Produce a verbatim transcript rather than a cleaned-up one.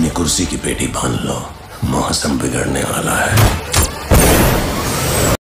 अपनी कुर्सी की पेटी बांध लो, मौसम बिगड़ने वाला है।